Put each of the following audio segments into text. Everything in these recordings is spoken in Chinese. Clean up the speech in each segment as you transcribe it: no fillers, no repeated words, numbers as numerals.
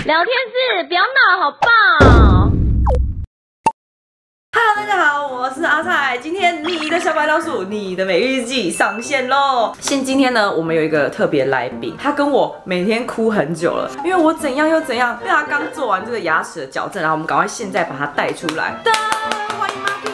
聊天室不要闹，好棒！ Hello， 大家好，我是阿菜。今天你的小白老鼠，你的每日日记上线喽！今天呢，我们有一个特别来宾，他跟我每天哭很久了，因为我怎样又怎样，因为他刚做完这个牙齿的矫正，然后我们赶快现在把他带出来。噔，欢迎 Marky！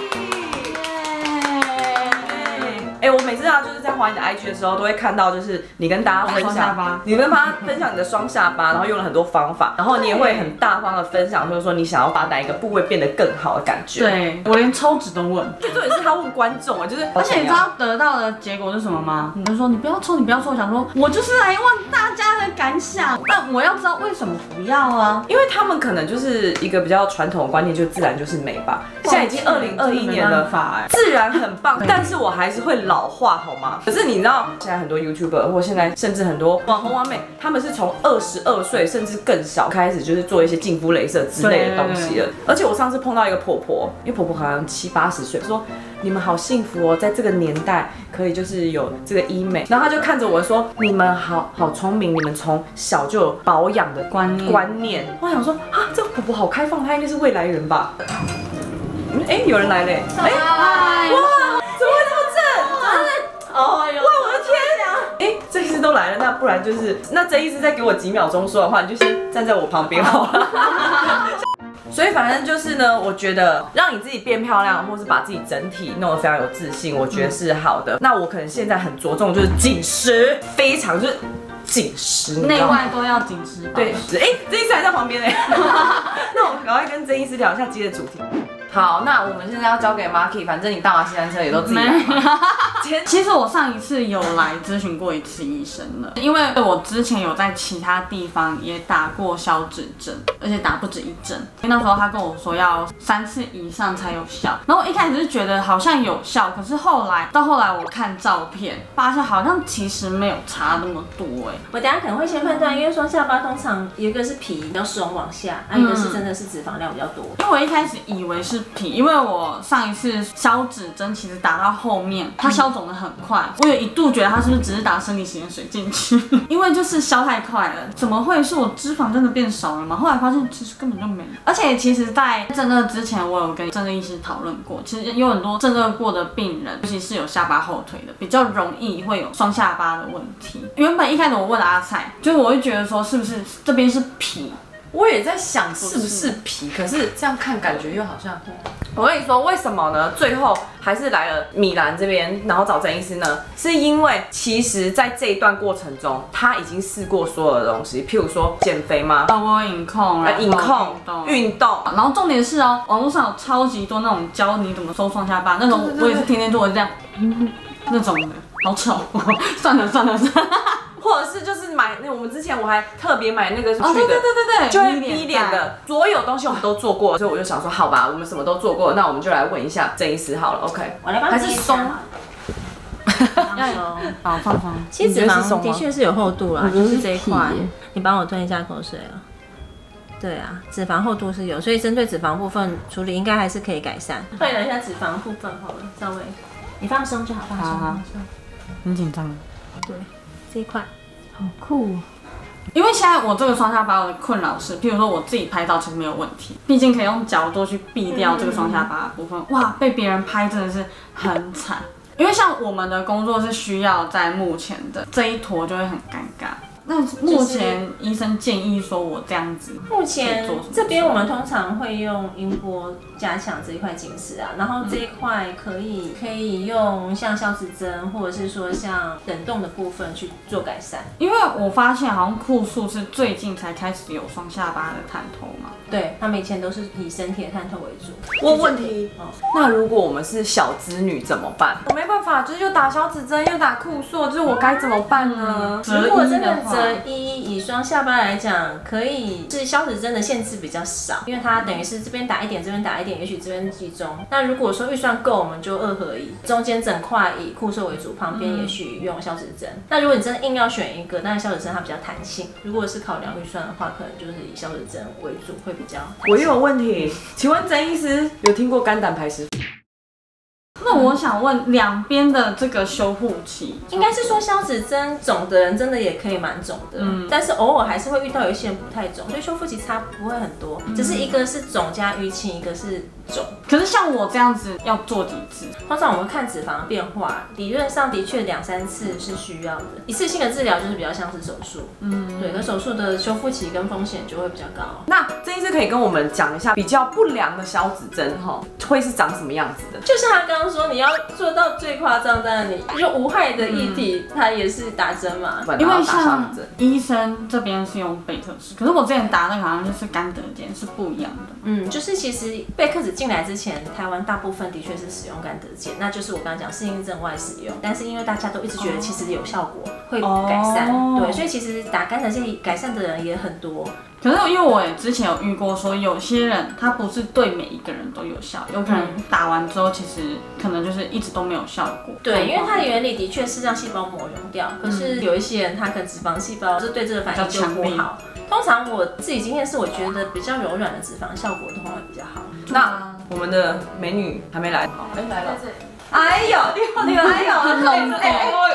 我每次就是在滑你的 IG 的时候，都会看到就是你跟大家分享，你跟大家分享你的双下巴，然后用了很多方法，然后你也会很大方的分享，就是说你想要把哪一个部位变得更好的感觉。 对，我连抽脂都问。 最重点是他问观众啊，就是， 而且你知道得到的结果是什么吗？你就说你不要抽，你不要抽。我想说，我就是来问大家的感想，但我要知道为什么不要啊？ 因为他们可能就是一个比较传统的观念，就自然就是美吧。现在已经2021年了，自然很棒，但是我还是会老化，好吗？可是你知道，现在很多 YouTuber 或现在甚至很多网红网美，他们是从22岁甚至更小开始，就是做一些净肤雷射之类的东西了。而且我上次碰到一个婆婆，因为婆婆好像70、80岁，说你们好幸福哦，在这个年代可以就是有这个医美。然后她就看着我说，你们好聪明，你们从小就有保养的观念。我想说啊，这个婆婆好开放，她应该是未来人吧？有人来嘞！哇，怎么会这么正？哦哟！哇，我的天！郑医师都来了，那不然就是那郑医师再给我几秒钟说的话，你就先站在我旁边好了。所以反正就是呢，我觉得让你自己变漂亮，或是把自己整体弄得非常有自信，我觉得是好的。那我可能现在很着重就是紧实，非常就是紧实， 内外都要紧实。 对，郑医师还在旁边呢。那我赶快跟郑医师聊一下今天的主题。好，那我们现在要交给 Marky， 反正你大马西单车也都自己来嘛。 其实我上一次有来咨询过一次医生了，因为我之前有在其他地方也打过消脂针，而且打不止一针。因为那时候他跟我说要3次以上才有效，然后我一开始是觉得好像有效，可是后来我看照片，发现好像其实没有差那么多我等一下可能会先判断，因为双下巴通常有一个是皮比较松往下，一个是真的是脂肪量比较多。 因为我一开始以为是皮，因为我上一次消脂针其实打到后面，它消肿的很快，我有一度觉得它是不是只是打生理食盐水进去，因为就是消太快了，怎么会是我脂肪真的变少了吗？后来发现其实根本就没有，而且其实在正热之前，我有跟正热医师讨论过，其实有很多正热过的病人，尤其是有下巴后腿的，比较容易会有双下巴的问题。原本一开始我问阿菜，就是我会觉得说是不是这边是皮。 我也在想是不是皮，可是这样看感觉又好像。我跟你说为什么呢？最后还是来了米兰这边，然后找郑医师呢，是因为其实在这一段过程中，他已经试过所有的东西，譬如说减肥嘛， 我有饮控， 运动， 然后重点是网络上有超级多那种教你怎么收双下巴那种，我也是天天做这样，那种的，好丑，算了。 或者是就是买我们之前我还特别买那个去的， 对， 就会逼脸的，所有东西我们都做过，所以我就想说，好吧，我们什么都做过，那我们就来问一下郑医师好了 ，OK？ 我来帮你还是松？ 好放松。 其实脂肪的确是有厚度啦，就是这一块，你帮我吞一下口水啊。对啊，脂肪厚度是有，所以针对脂肪部分处理应该还是可以改善。换一下脂肪部分好了，稍微你放松就好，放松。 很紧张。 对。这一块好酷因为现在我这个双下巴的困扰是，譬如说我自己拍照其实没有问题，毕竟可以用角度去避掉这个双下巴的部分。哇，被别人拍真的是很惨，因为像我们的工作是需要在幕前的，这一坨就会很尴尬。那目前医生建议说我这样子， 目前这边我们通常会用音波加强这一块紧实啊，然后这一块可以用像消脂针或者是说像冷冻的部分去做改善。 因为我发现好像酷素是最近才开始有双下巴的探头嘛， 对，他们以前都是以身体的探头为主。 我问题，那如果我们是小资女怎么办？我没办法，就是又打消脂针又打酷素，就是我该怎么办呢？ 如果真的择一，以双下巴来讲，可以是消脂针的限制比较少，因为它等于是这边打一点，这边打一点，也许这边集中。那如果说预算够，我们就2合一，中间整块以酷素为主，旁边也许用消脂针。那如果你真的硬要选一个，当然消脂针它比较弹性。如果是考量预算的话，可能就是以消脂针为主会比较。 我又有问题，请问郑医师有听过肝胆排石？ 那我想问，两边的这个修护期， 应该是说消脂针肿的人真的也可以蛮肿的，但是偶尔还是会遇到有一些人不太肿，所以修复期差不会很多，只是一个是肿加淤青，一个是肿。 可是像我这样子要做几次？ 通常我们看脂肪的变化，理论上的确2-3次是需要的，一次性的治疗就是比较像是手术，对，可手术的修复期跟风险就会比较高。 那郑医师可以跟我们讲一下比较不良的消脂针会是长什么样子的？ 就像他刚刚说，你要做到最夸张，当然你就无害的液体，它也是打针嘛。 因为像医生这边是用贝克氏，可是我之前打那个好像就是甘德碱，是不一样的。 就是其实贝克氏进来之前，台湾大部分的确是使用甘德碱，那就是我刚刚讲适应症外使用，但是因为大家都一直觉得其实有效果，会改善，对，所以其实打甘德碱改善的人也很多。 可是因为我也之前有遇过，说有些人他不是对每一个人都有效，有可能打完之后其实可能就是一直都没有效果。 对，因为它的原理的确是让细胞膜溶掉，可是有一些人他可能脂肪细胞是对这个反应就不好。通常我自己经验是，我觉得比较柔软的脂肪效果通常会比较好。 那我们的美女还没来，好，来了。 哎呦， 那个还有很浓的。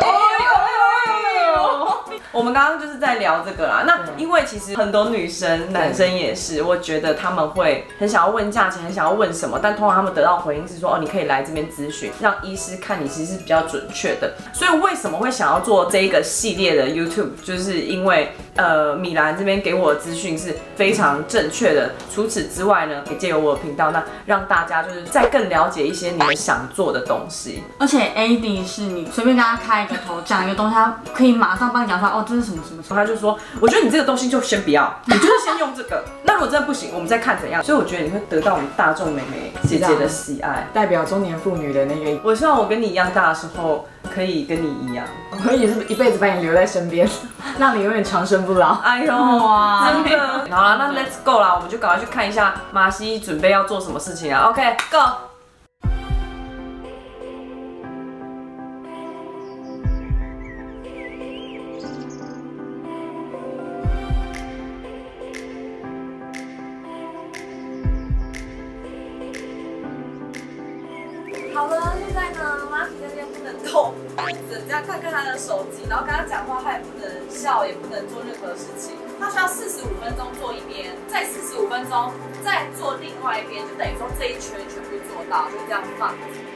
我们刚刚就是在聊这个啦。那因为其实很多女生、男生也是，我觉得他们会很想要问价钱，很想要问什么，但通常他们得到回应是说，哦，你可以来这边咨询，让医师看你其实是比较准确的。所以为什么会想要做这一个系列的 YouTube， 就是因为米兰这边给我的资讯是非常正确的。除此之外呢，也借由我的频道，那让大家就是再更了解一些你们想做的东西。 而且 AD 是你随便跟他开一个头，讲一个东西，他可以马上帮你讲出来，哦，这是什么什么什么。 他就说，我觉得你这个东西就先不要，你就是先用这个。那如果真的不行，我们再看怎样。所以我觉得你会得到我们大众美眉姐姐的喜爱， 代表中年妇女的那个。 我希望我跟你一样大的时候，可以跟你一样， 我也是一辈子把你留在身边，让你永远长生不老。 哎呦，哇，真的。好了，那 Let's go 啦，我们就赶快去看一下马西准备要做什么事情啊。OK，Go。好了，现在呢，马西这边不能动，只这样看看他的手机，然后跟他讲话，他也不能笑，也不能做任何事情。他需要45分钟做一边，再45分钟再做另外一边，就等于说这一圈全部做到，就这样放。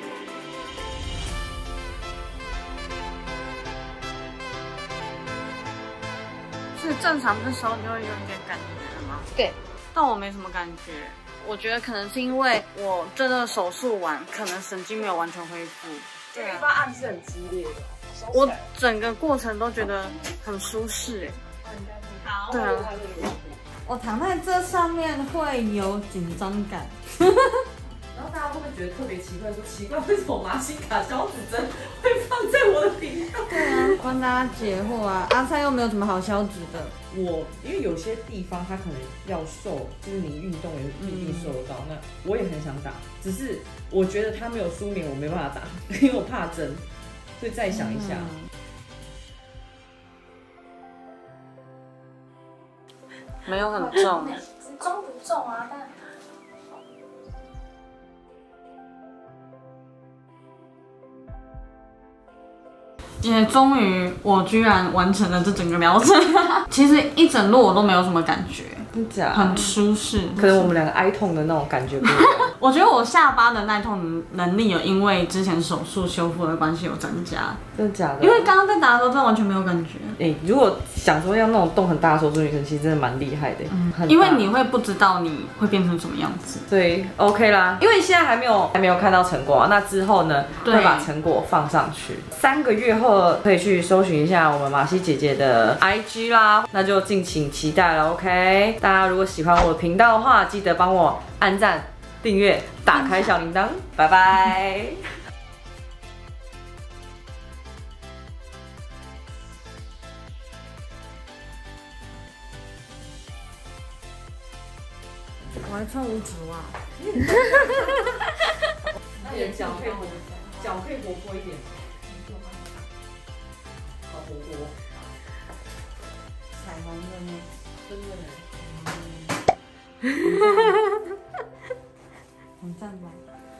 是正常的时候你会有一点感觉吗？ 对， 但我没什么感觉。我觉得可能是因为我这个手术完，可能神经没有完全恢复。 对啊，按是很激烈的。 我整个过程都觉得很舒适好， 对啊。我躺在这上面会有紧张感。 然后大家会不会觉得特别奇怪？说奇怪，为什么马西卡消脂针会放在我的频道？ 对啊，帮大家解惑啊！阿菜又没有什么好消脂的。 我因为有些地方它可能要瘦，就是你运动也不一定瘦得到。那我也很想打，只是我觉得它没有舒眠，我没办法打，因为我怕针，所以再想一下。 没有很重， 重不重啊？但也终于我居然完成了这整个疗程。其实一整路我都没有什么感觉， 真假？ 很舒适。 可能我们两个哀痛的那种感觉不一样。 我觉得我下巴的耐痛能力有因为之前手术修复的关系有增加。 真的假的？ 因为刚刚在打的时候真的完全没有感觉。 如果想说要那种动很大的手术，女生其实真的蛮厉害的。 因为你会不知道你会变成什么样子。 对 ，OK 啦。因为现在还没有看到成果啊，那之后呢会把成果放上去。3个月后可以去搜寻一下我们马西姐姐的 IG 啦，那就敬请期待了。OK， 大家如果喜欢我的频道的话，记得帮我按赞、订阅、打开小铃铛，拜拜。 我还穿5指袜。 那你的脚可以活泼一点。好活泼。 彩虹的呢？ 真的呢。 很赞吧？